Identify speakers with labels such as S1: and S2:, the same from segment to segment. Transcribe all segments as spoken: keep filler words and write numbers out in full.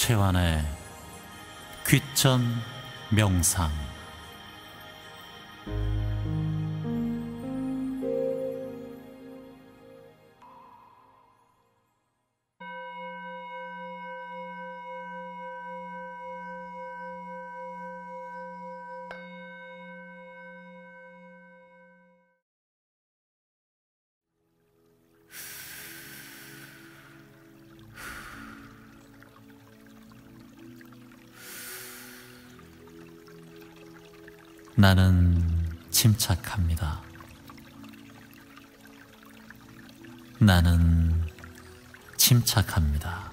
S1: 최완의 귀천 명상. 나는 침착합니다. 나는 침착합니다.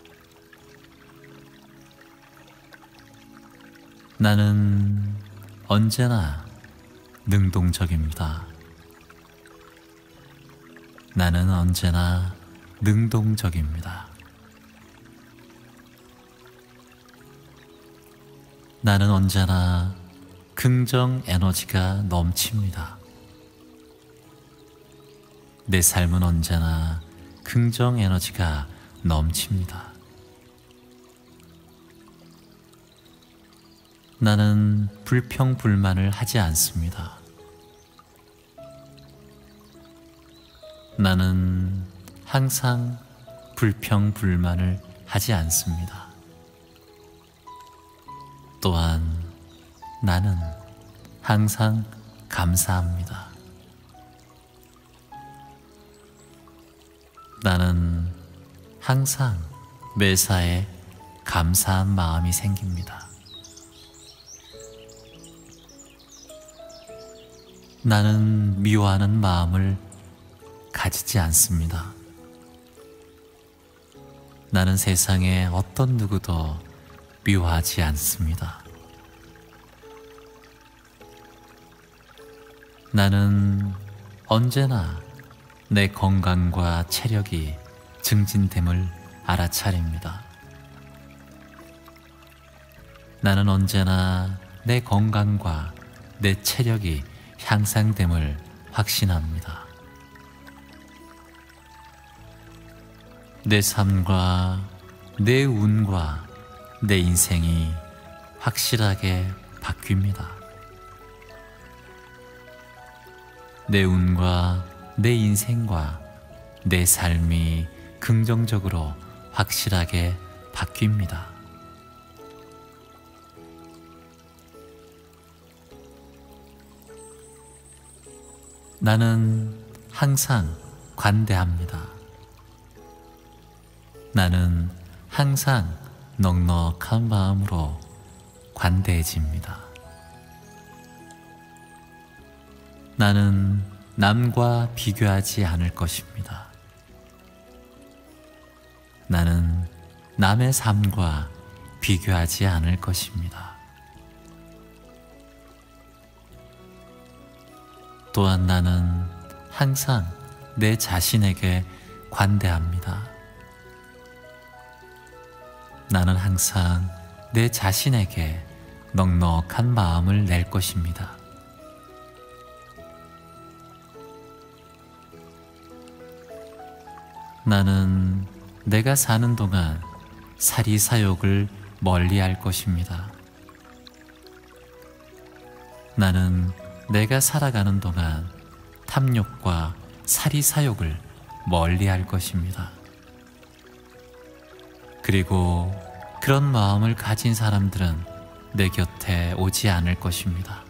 S1: 나는 언제나 능동적입니다. 나는 언제나 능동적입니다. 나는 언제나 긍정 에너지가 넘칩니다. 내 삶은 언제나 긍정 에너지가 넘칩니다. 나는 불평불만을 하지 않습니다. 나는 항상 불평불만을 하지 않습니다. 또한 나는 항상 감사합니다. 나는 항상 매사에 감사한 마음이 생깁니다. 나는 미워하는 마음을 가지지 않습니다. 나는 세상에 어떤 누구도 미워하지 않습니다. 나는 언제나 내 건강과 체력이 증진됨을 알아차립니다. 나는 언제나 내 건강과 내 체력이 향상됨을 확신합니다. 내 삶과 내 운과 내 인생이 확실하게 바뀝니다. 내 운과 내 인생과 내 삶이 긍정적으로 확실하게 바뀝니다. 나는 항상 관대합니다. 나는 항상 넉넉한 마음으로 관대해집니다. 나는 남과 비교하지 않을 것입니다. 나는 남의 삶과 비교하지 않을 것입니다. 또한 나는 항상 내 자신에게 관대합니다. 나는 항상 내 자신에게 넉넉한 마음을 낼 것입니다. 나는 내가 사는 동안 사리사욕을 멀리할 것입니다. 나는 내가 살아가는 동안 탐욕과 사리사욕을 멀리할 것입니다. 그리고 그런 마음을 가진 사람들은 내 곁에 오지 않을 것입니다.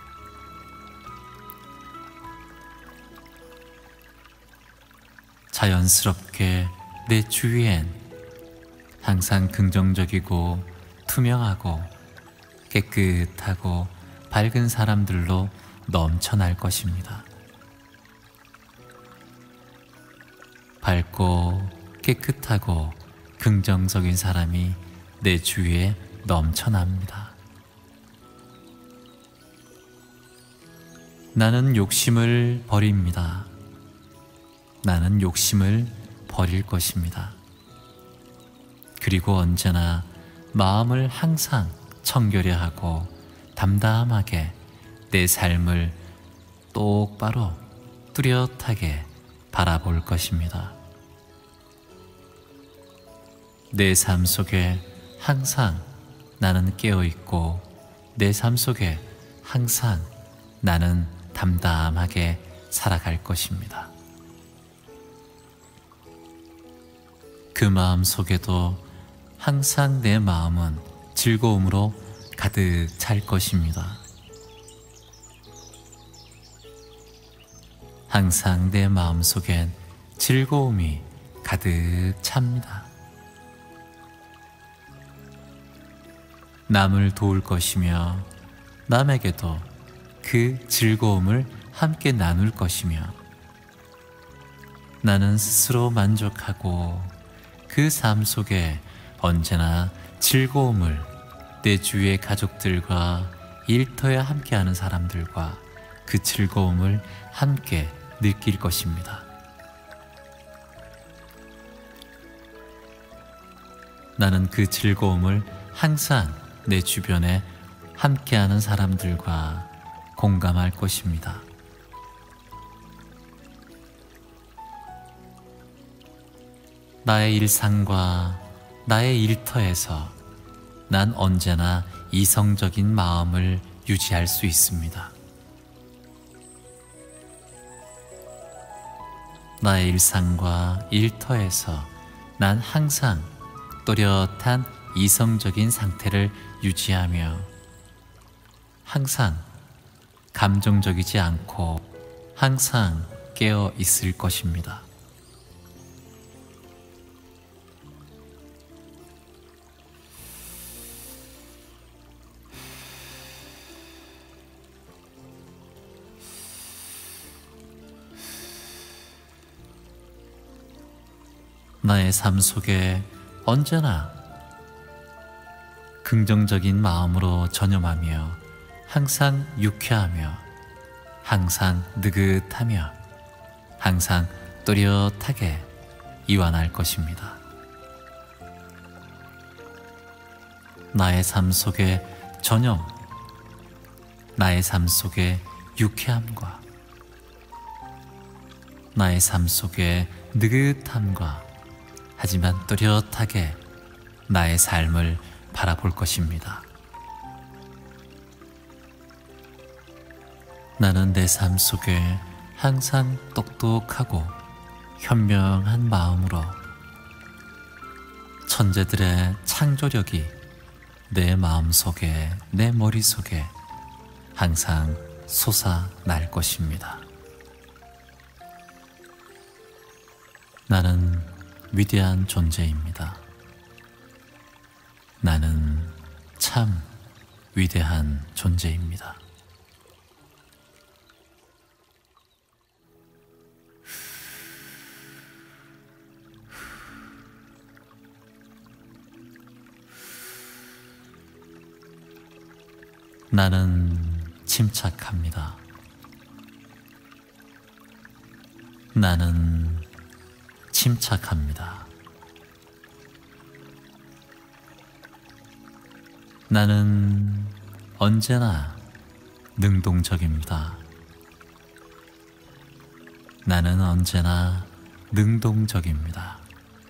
S1: 자연스럽게 내 주위엔 항상 긍정적이고 투명하고 깨끗하고 밝은 사람들로 넘쳐날 것입니다. 밝고 깨끗하고 긍정적인 사람이 내 주위에 넘쳐납니다. 나는 욕심을 버립니다. 나는 욕심을 버릴 것입니다. 그리고 언제나 마음을 항상 청결히 하고 담담하게 내 삶을 똑바로 뚜렷하게 바라볼 것입니다. 내 삶 속에 항상 나는 깨어있고 내 삶 속에 항상 나는 담담하게 살아갈 것입니다. 그 마음 속에도 항상 내 마음은 즐거움으로 가득 찰 것입니다. 항상 내 마음 속엔 즐거움이 가득 찹니다. 남을 도울 것이며 남에게도 그 즐거움을 함께 나눌 것이며 나는 스스로 만족하고 그 삶 속에 언제나 즐거움을 내 주위의 가족들과 일터에 함께하는 사람들과 그 즐거움을 함께 느낄 것입니다. 나는 그 즐거움을 항상 내 주변에 함께하는 사람들과 공감할 것입니다. 나의 일상과 나의 일터에서 난 언제나 이성적인 마음을 유지할 수 있습니다. 나의 일상과 일터에서 난 항상 또렷한 이성적인 상태를 유지하며 항상 감정적이지 않고 항상 깨어 있을 것입니다. 나의 삶 속에 언제나 긍정적인 마음으로 전념하며 항상 유쾌하며 항상 느긋하며 항상 또렷하게 이완할 것입니다. 나의 삶 속에 전념, 나의 삶 속에 유쾌함과 나의 삶 속에 느긋함과 하지만 또렷하게 나의 삶을 바라볼 것입니다. 나는 내 삶 속에 항상 똑똑하고 현명한 마음으로 천재들의 창조력이 내 마음 속에, 내 머리 속에 항상 솟아날 것입니다. 나는 위대한 존재입니다. 나는 참 위대한 존재입니다. 나는 침착합니다. 나는 침착합니다. 나는 언제나 능동적입니다. 나는 언제나 능동적입니다.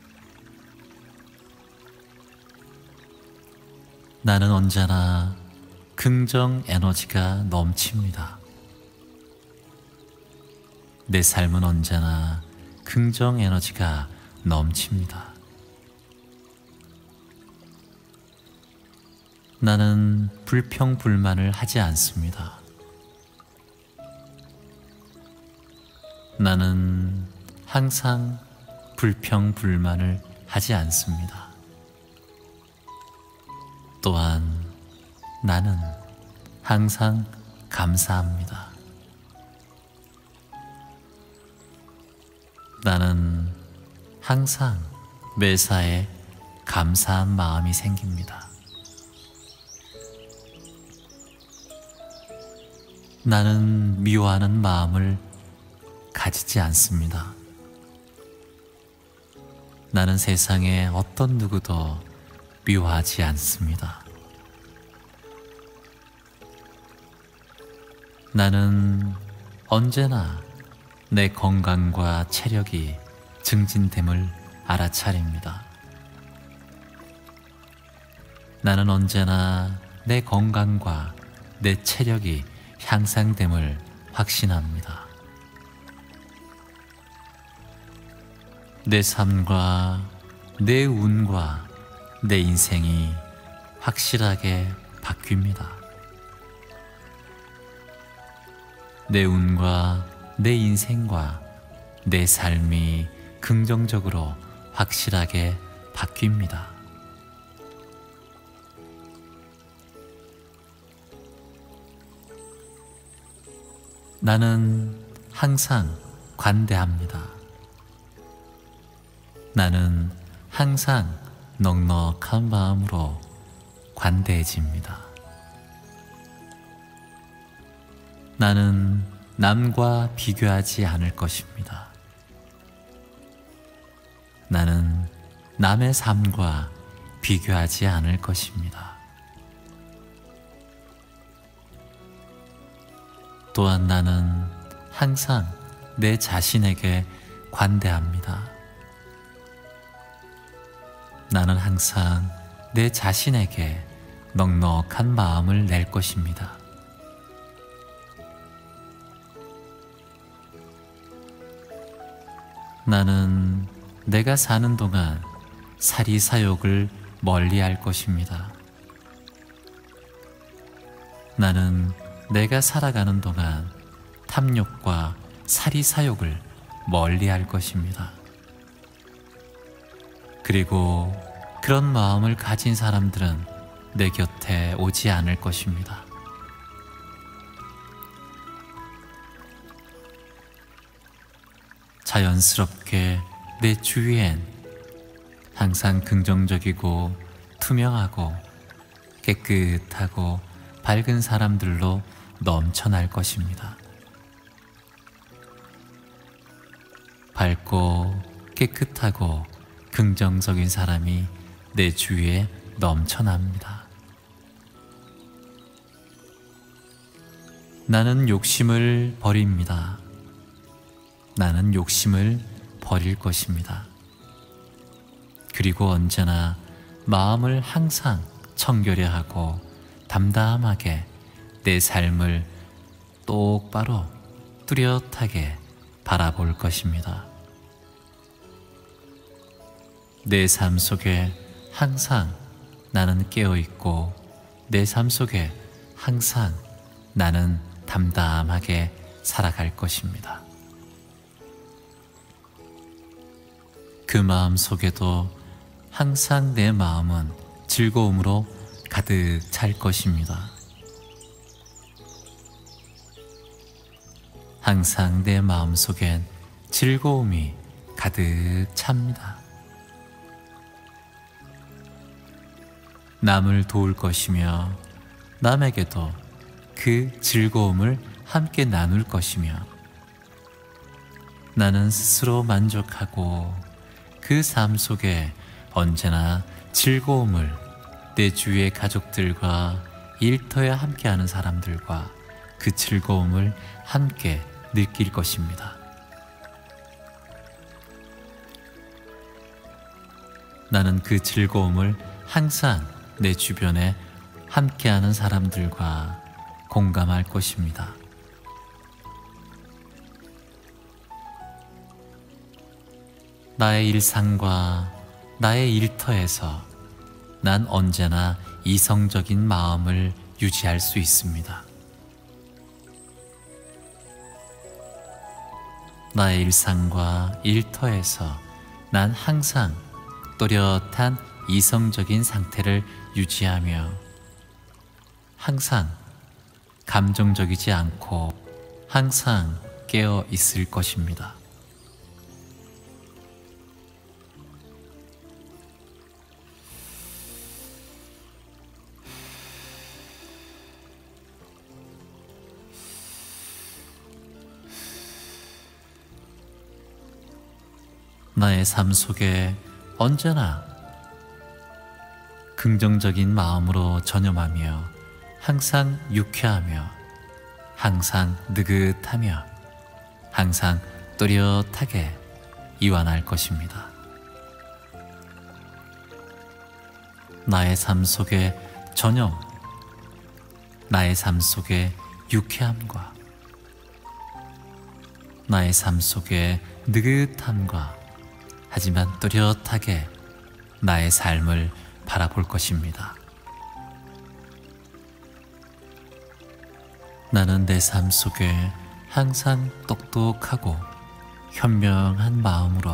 S1: 나는 언제나 긍정 에너지가 넘칩니다. 내 삶은 언제나 긍정 에너지가 넘칩니다. 나는 불평불만을 하지 않습니다. 나는 항상 불평불만을 하지 않습니다. 또한 나는 항상 감사합니다. 나는 항상 매사에 감사한 마음이 생깁니다. 나는 미워하는 마음을 가지지 않습니다. 나는 세상에 어떤 누구도 미워하지 않습니다. 나는 언제나 내 건강과 체력이 증진됨을 알아차립니다. 나는 언제나 내 건강과 내 체력이 향상됨을 확신합니다. 내 삶과 내 운과 내 인생이 확실하게 바뀝니다. 내 운과 내 인생과 내 삶이 긍정적으로 확실하게 바뀝니다. 나는 항상 관대합니다. 나는 항상 넉넉한 마음으로 관대해집니다. 나는 남과 비교하지 않을 것입니다. 나는 남의 삶과 비교하지 않을 것입니다. 또한 나는 항상 내 자신에게 관대합니다. 나는 항상 내 자신에게 넉넉한 마음을 낼 것입니다. 나는 내가 사는 동안 사리사욕을 멀리할 것입니다. 나는 내가 살아가는 동안 탐욕과 사리사욕을 멀리할 것입니다. 그리고 그런 마음을 가진 사람들은 내 곁에 오지 않을 것입니다. 자연스럽게 내 주위엔 항상 긍정적이고 투명하고 깨끗하고 밝은 사람들로 넘쳐날 것입니다. 밝고 깨끗하고 긍정적인 사람이 내 주위에 넘쳐납니다. 나는 욕심을 버립니다. 나는 욕심을 버릴 것입니다. 그리고 언제나 마음을 항상 청결히 하고 담담하게 내 삶을 똑바로 뚜렷하게 바라볼 것입니다. 내 삶 속에 항상 나는 깨어있고 내 삶 속에 항상 나는 담담하게 살아갈 것입니다. 그 마음 속에도 항상 내 마음은 즐거움으로 가득 찰 것입니다. 항상 내 마음 속엔 즐거움이 가득 찹니다. 남을 도울 것이며 남에게도 그 즐거움을 함께 나눌 것이며 나는 스스로 만족하고 그 삶 속에 언제나 즐거움을 내 주위의 가족들과 일터에 함께하는 사람들과 그 즐거움을 함께 느낄 것입니다. 나는 그 즐거움을 항상 내 주변에 함께하는 사람들과 공감할 것입니다. 나의 일상과 나의 일터에서 난 언제나 이성적인 마음을 유지할 수 있습니다. 나의 일상과 일터에서 난 항상 또렷한 이성적인 상태를 유지하며 항상 감정적이지 않고 항상 깨어 있을 것입니다. 나의 삶 속에 언제나 긍정적인 마음으로 전념하며 항상 유쾌하며 항상 느긋하며 항상 또렷하게 이완할 것입니다. 나의 삶 속에 전혀 나의 삶 속에 유쾌함과 나의 삶 속에 느긋함과 하지만 뚜렷하게 나의 삶을 바라볼 것입니다. 나는 내 삶 속에 항상 똑똑하고 현명한 마음으로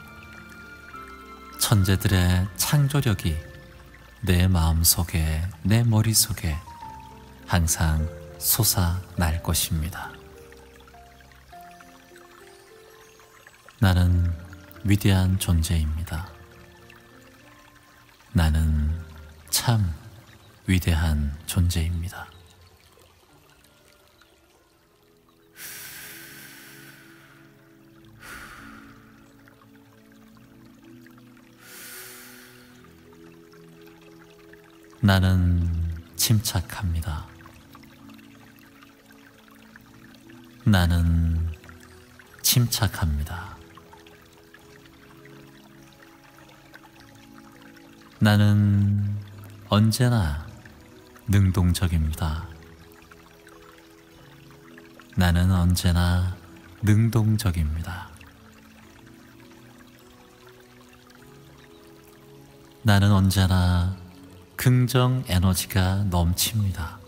S1: 천재들의 창조력이 내 마음속에, 내 머릿속에 항상 솟아날 것입니다. 나는 위대한 존재입니다. 나는 참 위대한 존재입니다. 나는 침착합니다. 나는 침착합니다. 나는 언제나 능동적입니다. 나는 언제나 능동적입니다. 나는 언제나 긍정 에너지가 넘칩니다.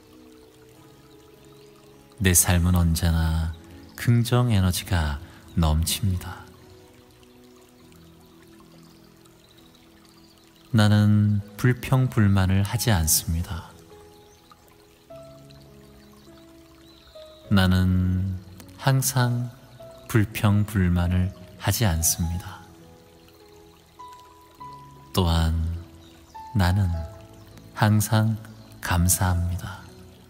S1: 내 삶은 언제나 긍정 에너지가 넘칩니다. 나는 불평불만을 하지 않습니다. 나는 항상 불평불만을 하지 않습니다. 또한 나는 항상 감사합니다.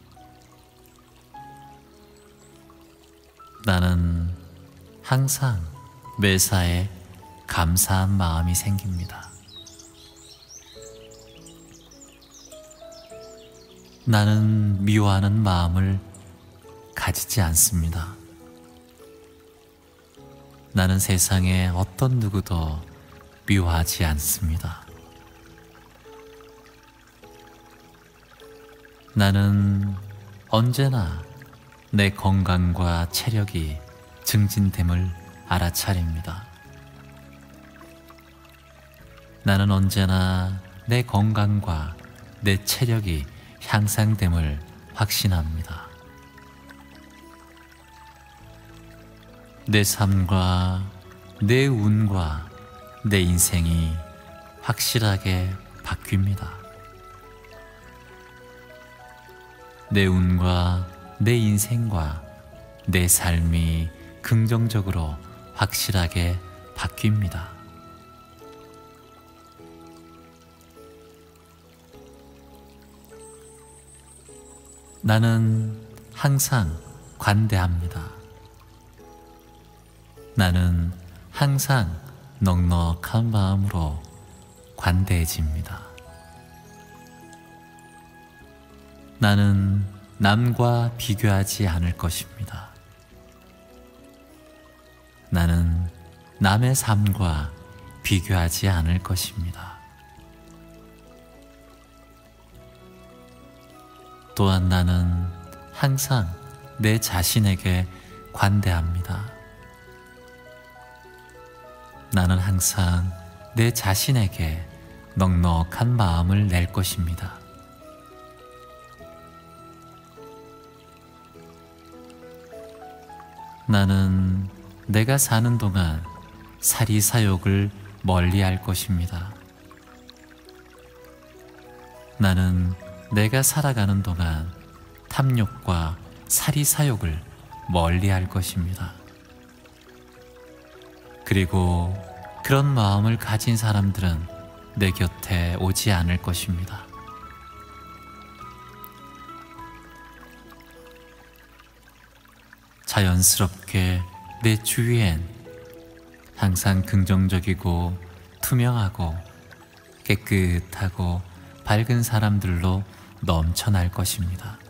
S1: 나는 항상 매사에 감사한 마음이 생깁니다. 나는 미워하는 마음을 가지지 않습니다. 나는 세상에 어떤 누구도 미워하지 않습니다. 나는 언제나 내 건강과 체력이 증진됨을 알아차립니다. 나는 언제나 내 건강과 내 체력이 향상됨을 확신합니다. 내 삶과 내 운과 내 인생이 확실하게 바뀝니다. 내 운과 내 인생과 내 삶이 긍정적으로 확실하게 바뀝니다. 나는 항상 관대합니다. 나는 항상 넉넉한 마음으로 관대해집니다. 나는 남과 비교하지 않을 것입니다. 나는 남의 삶과 비교하지 않을 것입니다. 또한 나는 항상 내 자신에게 관대합니다. 나는 항상 내 자신에게 넉넉한 마음을 낼 것입니다. 나는 내가 사는 동안 사리사욕을 멀리할 것입니다. 나는 내가 살아가는 동안 탐욕과 사리사욕을 멀리할 것입니다. 그리고 그런 마음을 가진 사람들은 내 곁에 오지 않을 것입니다. 자연스럽게 내 주위엔 항상 긍정적이고 투명하고 깨끗하고 밝은 사람들로 넘쳐날 것입니다.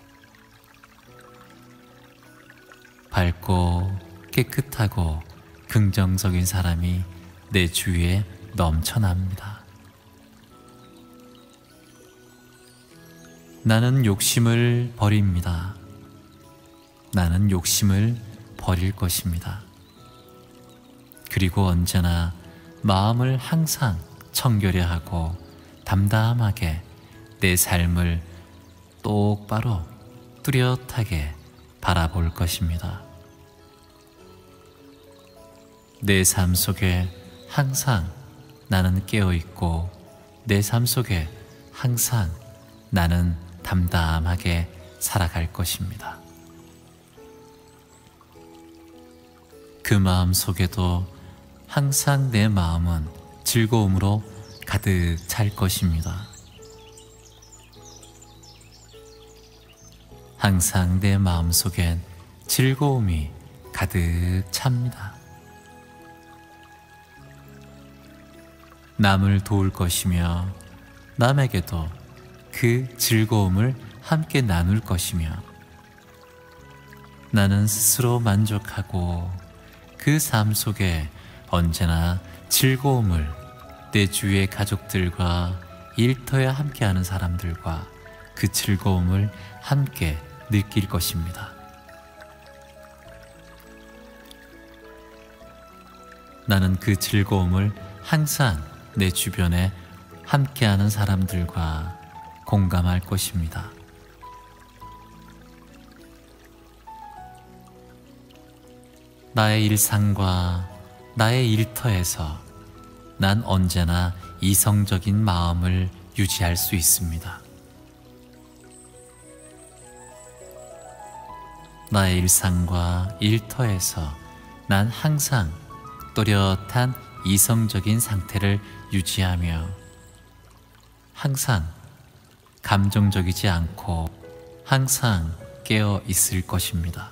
S1: 밝고 깨끗하고 긍정적인 사람이 내 주위에 넘쳐납니다. 나는 욕심을 버립니다. 나는 욕심을 버릴 것입니다. 그리고 언제나 마음을 항상 청결히 하고 담담하게 내 삶을 똑바로 뚜렷하게 바라볼 것입니다. 내 삶 속에 항상 나는 깨어있고 내 삶 속에 항상 나는 담담하게 살아갈 것입니다. 그 마음 속에도 항상 내 마음은 즐거움으로 가득 찰 것입니다. 항상 내 마음 속엔 즐거움이 가득 찹니다. 남을 도울 것이며 남에게도 그 즐거움을 함께 나눌 것이며 나는 스스로 만족하고 그 삶 속에 언제나 즐거움을 내 주위의 가족들과 일터에 함께하는 사람들과 그 즐거움을 함께 느낄 것입니다. 나는 그 즐거움을 항상 내 주변에 함께하는 사람들과 공감할 것입니다. 나의 일상과 나의 일터에서 난 언제나 이성적인 마음을 유지할 수 있습니다. 나의 일상과 일터에서 난 항상 또렷한 이성적인 상태를 유지하며 항상 감정적이지 않고 항상 깨어 있을 것입니다.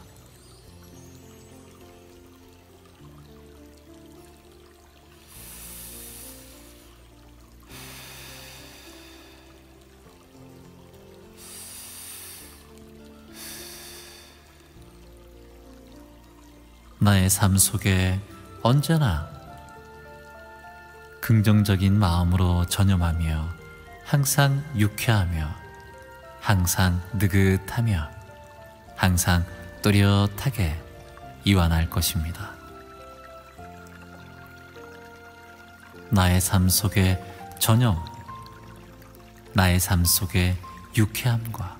S1: 나의 삶 속에 언제나 긍정적인 마음으로 전념하며 항상 유쾌하며 항상 느긋하며 항상 또렷하게 이완할 것입니다. 나의 삶 속에 전념, 나의 삶 속에 유쾌함과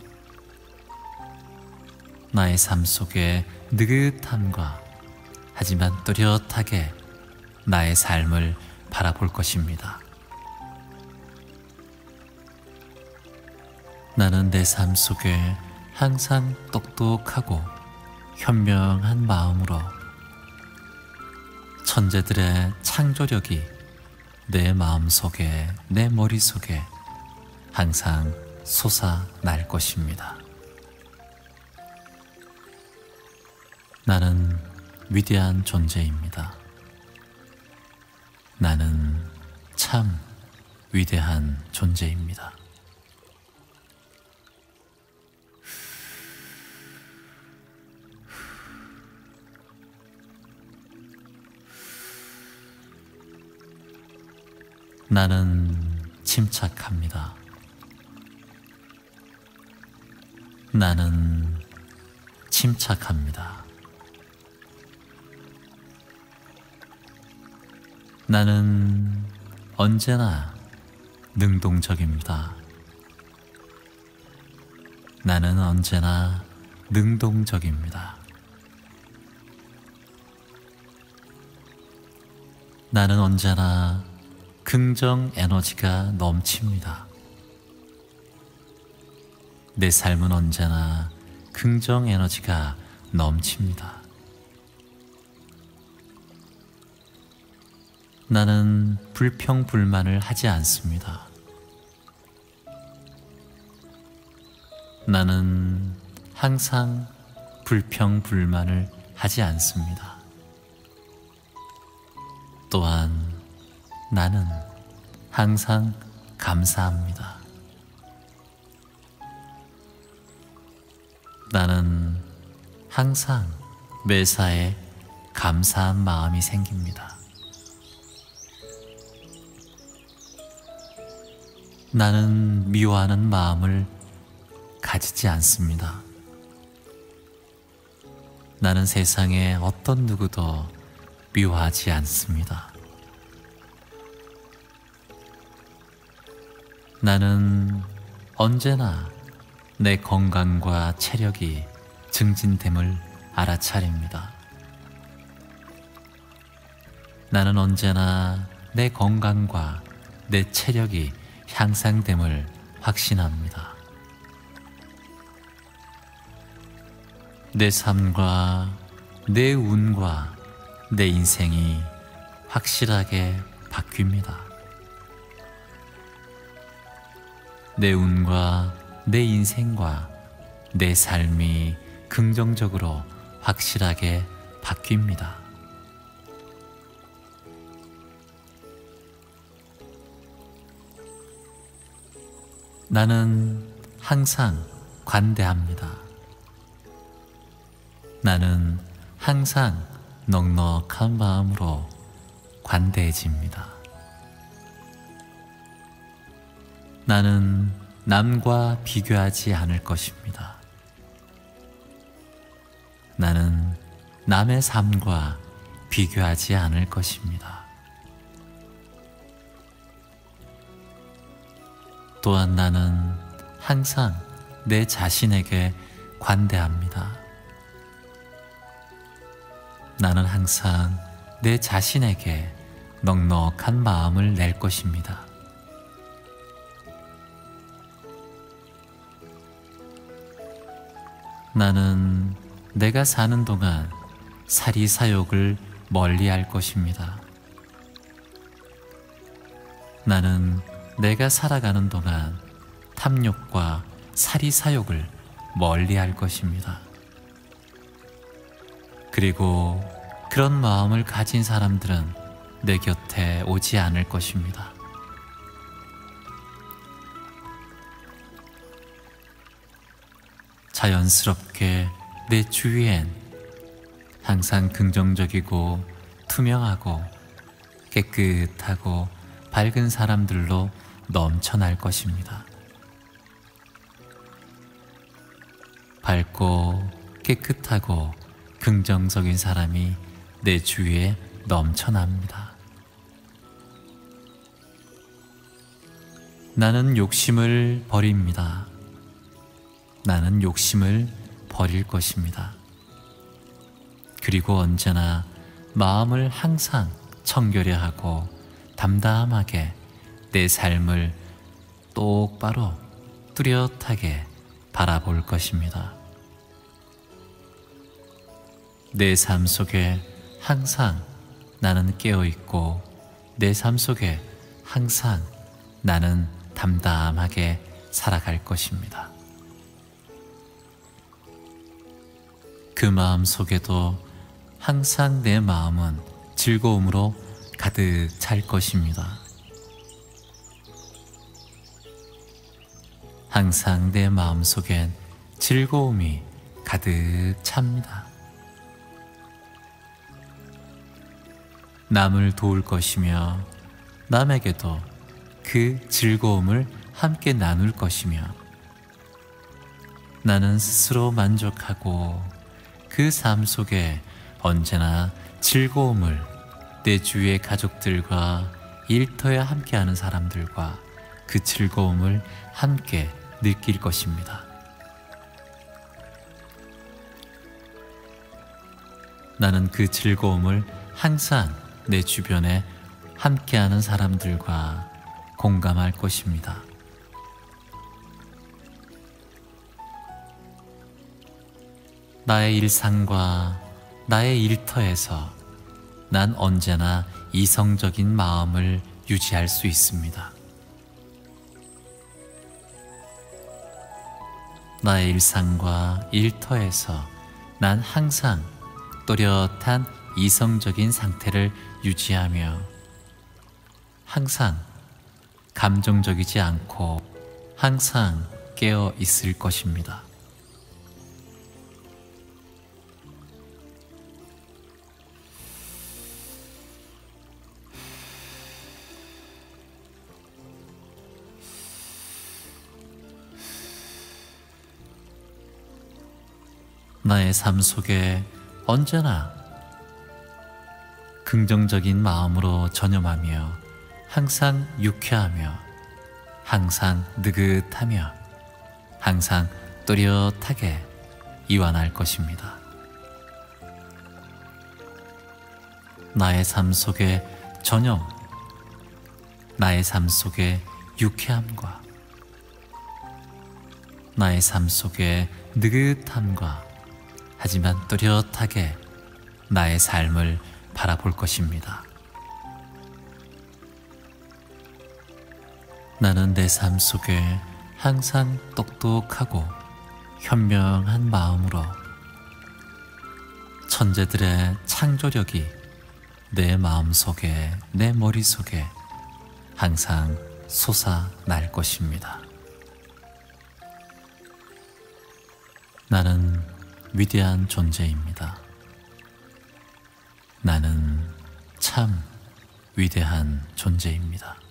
S1: 나의 삶 속에 느긋함과 하지만 또렷하게 나의 삶을 바라볼 것입니다. 나는 내 삶 속에 항상 똑똑하고 현명한 마음으로 천재들의 창조력이 내 마음 속에, 내 머리 속에 항상 솟아날 것입니다. 나는 위대한 존재입니다. 나는 참 위대한 존재입니다. 나는 침착합니다. 나는 침착합니다. 나는 언제나 능동적입니다. 나는 언제나 능동적입니다. 나는 언제나 긍정 에너지가 넘칩니다. 내 삶은 언제나 긍정 에너지가 넘칩니다. 나는 불평불만을 하지 않습니다. 나는 항상 불평불만을 하지 않습니다. 또한 나는 항상 감사합니다. 나는 항상 매사에 감사한 마음이 생깁니다. 나는 미워하는 마음을 가지지 않습니다. 나는 세상에 어떤 누구도 미워하지 않습니다. 나는 언제나 내 건강과 체력이 증진됨을 알아차립니다. 나는 언제나 내 건강과 내 체력이 향상됨을 확신합니다. 내 삶과 내 운과 내 인생이 확실하게 바뀝니다. 내 운과 내 인생과 내 삶이 긍정적으로 확실하게 바뀝니다. 나는 항상 관대합니다. 나는 항상 넉넉한 마음으로 관대해집니다. 나는 남과 비교하지 않을 것입니다. 나는 남의 삶과 비교하지 않을 것입니다. 또한 나는 항상 내 자신에게 관대합니다. 나는 항상 내 자신에게 넉넉한 마음을 낼 것입니다. 나는 내가 사는 동안 사리사욕을 멀리할 것입니다. 나는 내가 살아가는 동안 탐욕과 사리사욕을 멀리할 것입니다. 그리고 그런 마음을 가진 사람들은 내 곁에 오지 않을 것입니다. 자연스럽게 내 주위엔 항상 긍정적이고 투명하고 깨끗하고 밝은 사람들로 넘쳐날 것입니다. 밝고 깨끗하고 긍정적인 사람이 내 주위에 넘쳐납니다. 나는 욕심을 버립니다. 나는 욕심을 버릴 것입니다. 그리고 언제나 마음을 항상 청결히 하고 담담하게 내 삶을 똑바로 뚜렷하게 바라볼 것입니다. 내 삶 속에 항상 나는 깨어있고 내 삶 속에 항상 나는 담담하게 살아갈 것입니다. 그 마음 속에도 항상 내 마음은 즐거움으로 가득 찰 것입니다. 항상 내 마음 속엔 즐거움이 가득 찹니다. 남을 도울 것이며 남에게도 그 즐거움을 함께 나눌 것이며 나는 스스로 만족하고 그 삶 속에 언제나 즐거움을 내 주위의 가족들과 일터에 함께하는 사람들과 그 즐거움을 함께 느낄 것입니다. 나는 그 즐거움을 항상 내 주변에 함께하는 사람들과 공감할 것입니다. 나의 일상과 나의 일터에서 난 언제나 이성적인 마음을 유지할 수 있습니다. 나의 일상과 일터에서 난 항상 또렷한 이성적인 상태를 유지하며 항상 감정적이지 않고 항상 깨어 있을 것입니다. 나의 삶 속에 언제나 긍정적인 마음으로 전념하며 항상 유쾌하며 항상 느긋하며 항상 또렷하게 이완할 것입니다. 나의 삶 속에 전념, 나의 삶 속에 유쾌함과 나의 삶 속에 느긋함과 하지만 또렷하게 나의 삶을 바라볼 것입니다. 나는 내 삶 속에 항상 똑똑하고 현명한 마음으로 천재들의 창조력이 내 마음속에, 내 머릿속에 항상 솟아날 것입니다. 나는 위대한 존재입니다. 나는 참 위대한 존재입니다.